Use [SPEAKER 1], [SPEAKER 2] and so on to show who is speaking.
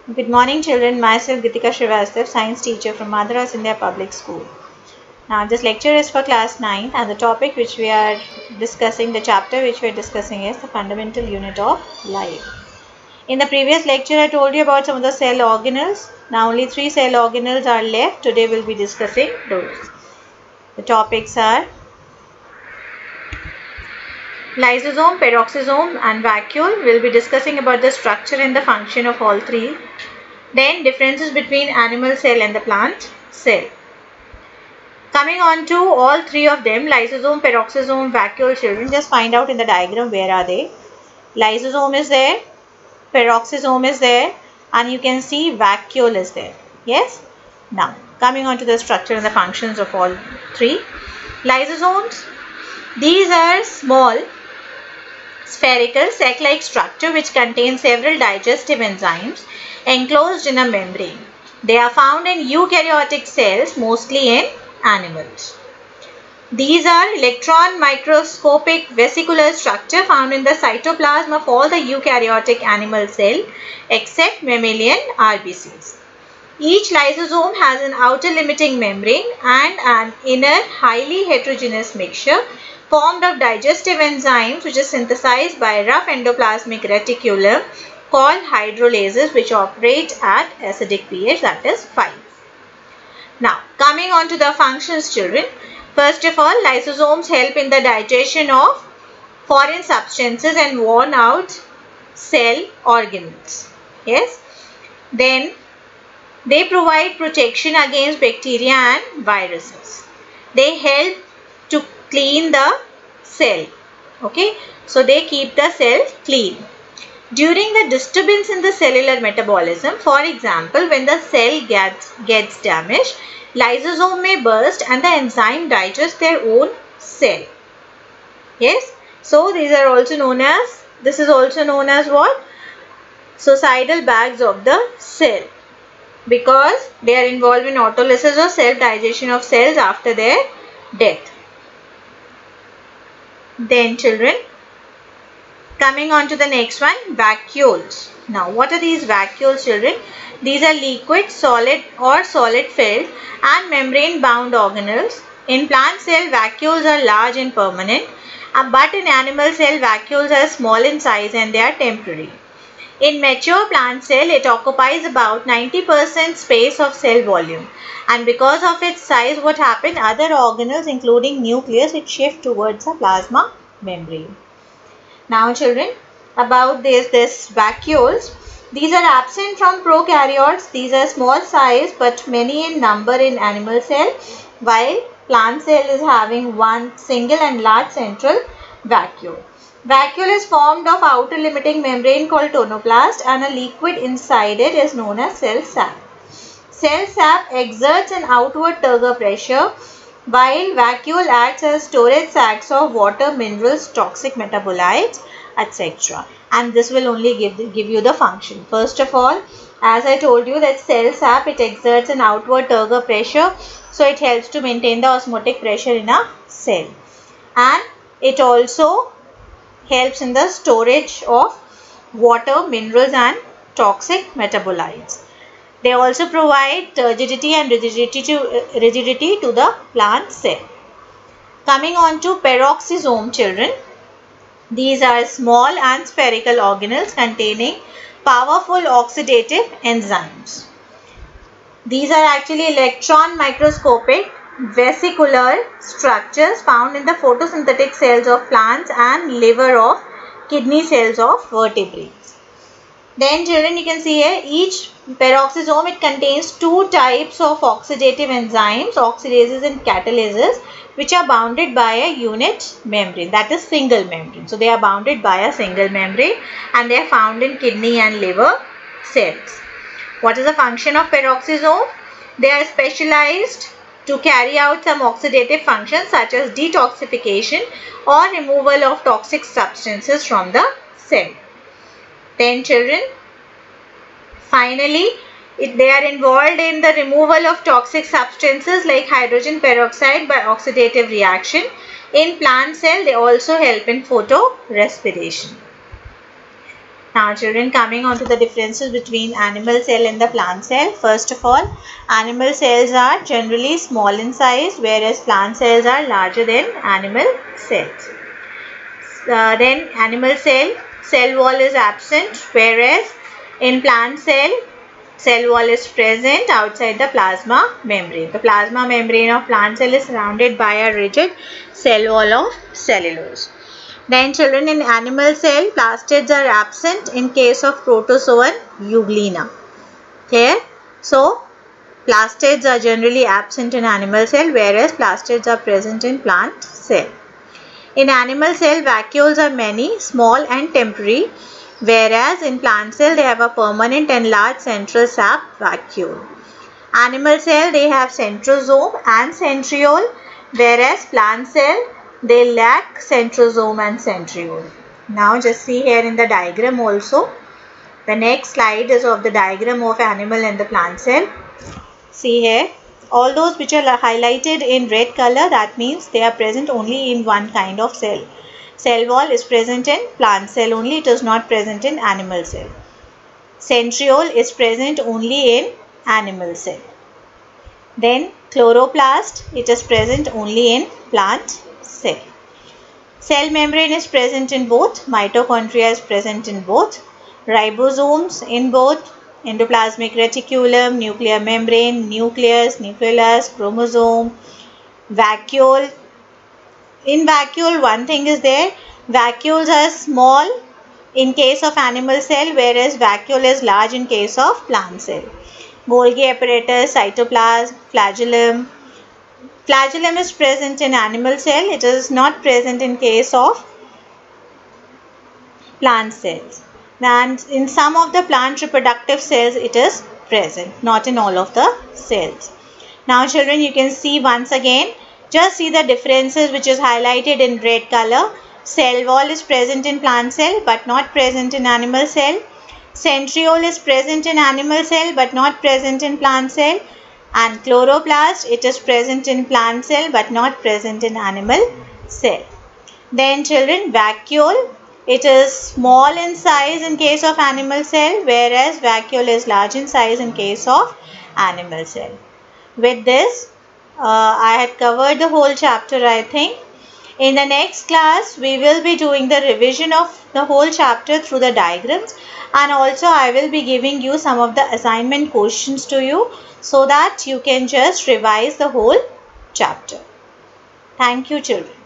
[SPEAKER 1] Good morning children, myself Gitika Srivastav, science teacher from Madras India Public School. Now this lecture is for class 9 and the topic which we are discussing, the chapter which we are discussing is the fundamental unit of life. In the previous lecture I told you about some of the cell organelles. Now only 3 cell organelles are left. Today we will be discussing those. The topics are lysosome, peroxisome and vacuole. We will be discussing about the structure and the function of all three. Then differences between animal cell and the plant cell. Coming on to all three of them, lysosome, peroxisome, vacuole, children, just find out in the diagram where are they. Lysosome is there, peroxisome is there, and you can see vacuole is there. Yes? Now, coming on to the structure and the functions of all three. Lysosomes, these are small, spherical, sac-like structure which contains several digestive enzymes enclosed in a membrane. They are found in eukaryotic cells, mostly in animals. These are electron microscopic vesicular structure found in the cytoplasm of all the eukaryotic animal cell except mammalian RBCs. Each lysosome has an outer limiting membrane and an inner highly heterogeneous mixture formed of digestive enzymes which is synthesized by a rough endoplasmic reticulum called hydrolases which operate at acidic pH, that is 5. Now, coming on to the functions, children. First of all, lysosomes help in the digestion of foreign substances and worn out cell organelles. Yes. Then, they provide protection against bacteria and viruses. They help to clean the cell. Okay. So, they keep the cell clean. During the disturbance in the cellular metabolism, for example, when the cell gets damaged, lysosome may burst and the enzyme digests their own cell. Yes. So, these are also known as, this is also known as what? Suicidal bags of the cell, because they are involved in autolysis or self-digestion of cells after their death. Then children, coming on to the next one, vacuoles. Now, what are these vacuoles, children? These are liquid, solid or solid-filled and membrane-bound organelles. In plant cell, vacuoles are large and permanent, but in animal cell, vacuoles are small in size and they are temporary. In mature plant cell, it occupies about 90% space of cell volume, and because of its size, what happened? Other organelles, including nucleus, it shift towards the plasma membrane. Now children, about this vacuoles, these are absent from prokaryotes. These are small size but many in number in animal cell, while plant cell is having one single and large central vacuole. Vacuole is formed of outer limiting membrane called tonoplast and a liquid inside it is known as cell sap. Cell sap exerts an outward turgor pressure, while vacuole acts as storage sacs of water, minerals, toxic metabolites, etc. And this will only give you the function. First of all, as I told you that cell sap, it exerts an outward turgor pressure, so it helps to maintain the osmotic pressure in a cell. And it also helps in the storage of water, minerals and toxic metabolites. They also provide turgidity and rigidity to the plant cell. Coming on to peroxisome, children. These are small and spherical organelles containing powerful oxidative enzymes. These are actually electron microscopic vesicular structures found in the photosynthetic cells of plants and liver of kidney cells of vertebrates. Then children, you can see here each peroxisome, it contains two types of oxidative enzymes, oxidases and catalases, which are bounded by a unit membrane, that is single membrane. So, they are bounded by a single membrane and they are found in kidney and liver cells. What is the function of peroxisome? They are specialized to carry out some oxidative functions such as detoxification or removal of toxic substances from the cell. Then children, finally, they are involved in the removal of toxic substances like hydrogen peroxide by oxidative reaction. In plant cell, they also help in photorespiration. Now children, coming on to the differences between animal cell and the plant cell. First of all, animal cells are generally small in size, whereas plant cells are larger than animal cells. Then animal cell wall is absent, whereas in plant cell wall is present outside the plasma membrane. The plasma membrane of plant cell is surrounded by a rigid cell wall of cellulose. Then children, in animal cell, plastids are absent in case of protozoan Euglena. Clear? So, plastids are generally absent in animal cell, whereas plastids are present in plant cell. In animal cell, vacuoles are many, small and temporary, whereas in plant cell, they have a permanent and large central sap vacuole. Animal cell, they have centrosome and centriole, whereas plant cell, they lack centrosome and centriole. Now just see here in the diagram also. The next slide is of the diagram of animal and the plant cell. See here, all those which are highlighted in red color, that means they are present only in one kind of cell. Cell wall is present in plant cell only, it is not present in animal cell. Centriole is present only in animal cell. Then chloroplast, it is present only in plant cell. Cell membrane is present in both, mitochondria is present in both, ribosomes in both, endoplasmic reticulum, nuclear membrane, nucleus, nucleolus, chromosome, vacuole. In vacuole, one thing is there, vacuoles are small in case of animal cell, whereas vacuole is large in case of plant cell. Golgi apparatus, cytoplasm, flagellum. Flagellum is present in animal cell, it is not present in case of plant cells. And in some of the plant reproductive cells it is present, not in all of the cells. Now children, you can see once again, just see the differences which is highlighted in red color. Cell wall is present in plant cell but not present in animal cell. Centriole is present in animal cell but not present in plant cell. And chloroplast, it is present in plant cell but not present in animal cell. Then children, vacuole, it is small in size in case of animal cell, whereas vacuole is large in size in case of animal cell. With this, I had covered the whole chapter, I think. In the next class, we will be doing the revision of the whole chapter through the diagrams, and also I will be giving you some of the assignment questions to you so that you can just revise the whole chapter. Thank you children.